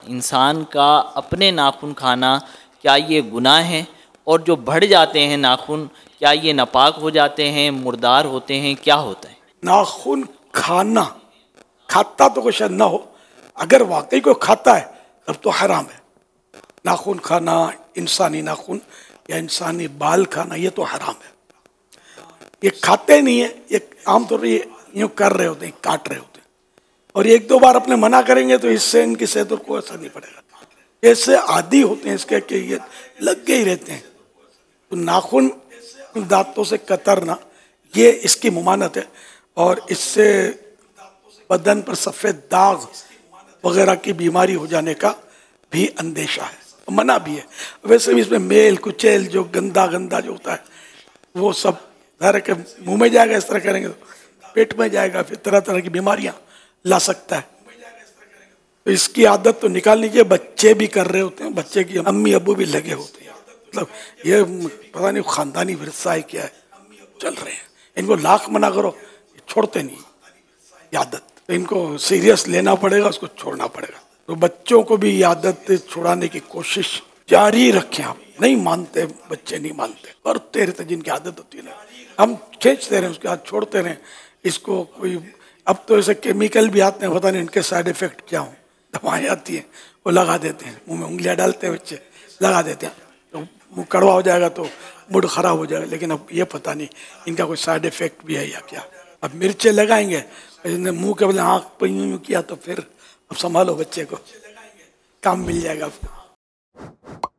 इंसान का अपने नाखून खाना क्या ये गुनाह है? और जो बढ़ जाते हैं नाखून, क्या ये नापाक हो जाते हैं, मुर्दार होते हैं, क्या होता है? नाखून खाना, खाता तो कुछ ना हो, अगर वाकई को खाता है तब तो हराम है। नाखून खाना, इंसानी नाखून या इंसानी बाल खाना, ये तो हराम है। ये खाते नहीं है, ये आमतौर पर ये यूँ कर रहे होते हैं, काट रहे होते हैं, और एक दो बार अपने मना करेंगे तो इससे इनकी सेहत पर कोई असर नहीं पड़ेगा। इससे आदी होते हैं इसके कि ये लगे ही रहते हैं। तो नाखून दांतों से कतरना, ये इसकी मुमानत है, और इससे बदन पर सफ़ेद दाग वगैरह की बीमारी हो जाने का भी अंदेशा है, मना भी है। वैसे भी इसमें मेल कुचेल जो गंदा गंदा जो होता है वो सब धर के मुंह में जाएगा, इस तरह करेंगे तो पेट में जाएगा, फिर तरह तरह की बीमारियां ला सकता है। तो इसकी आदत तो निकालनी चाहिए। बच्चे भी कर रहे होते हैं, बच्चे की अम्मी अब्बू भी लगे होते हैं, मतलब ये पता नहीं खानदानी विरसा है क्या है, चल रहे हैं। इनको लाख मना करो, छोड़ते नहीं ये आदत। तो इनको सीरियस लेना पड़ेगा, उसको छोड़ना पड़ेगा। तो बच्चों को भी ये आदत छुड़ाने की कोशिश जारी रखें। आप नहीं मानते, बच्चे नहीं मानते, करते रहते, जिनकी आदत होती है ना, हम खींचते रहे, उसके बाद छोड़ते रहे इसको। कोई अब तो ऐसे केमिकल भी आते हैं, पता नहीं इनके साइड इफेक्ट क्या हो, दवाएं आती हैं वो लगा देते हैं, मुंह में उंगलियां डालते हैं बच्चे, लगा देते हैं, तो मुंह कड़वा हो जाएगा तो मूड खराब हो जाएगा। लेकिन अब ये पता नहीं इनका कोई साइड इफेक्ट भी है या क्या। अब मिर्चें लगाएंगे, मुंह के बदले आँख पर यूं किया तो फिर अब संभालो बच्चे को, काम मिल जाएगा आपको।